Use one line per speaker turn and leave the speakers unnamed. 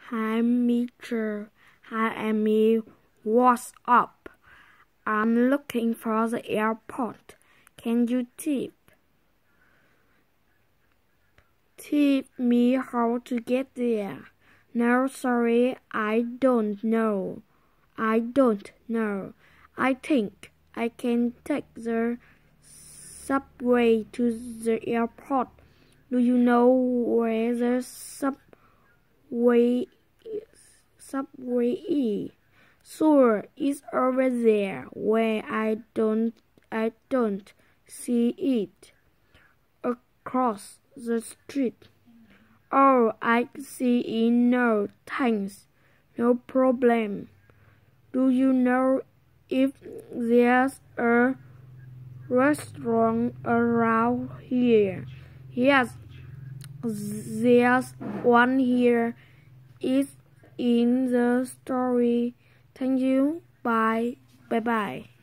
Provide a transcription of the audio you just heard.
Hi, Mr. Hi, Amy. What's up? I'm looking for the airport. Can you tip me how to get there? No, sorry, I don't know. I think I can take the subway to the airport. Do you know where the subway is? Sure, it's over there where I don't see it. Across the street. Oh, I see. No, thanks. No problem. Do you know if there's a restaurant around here? Yes, there's one here. It's in the story. Thank you. Bye. Bye.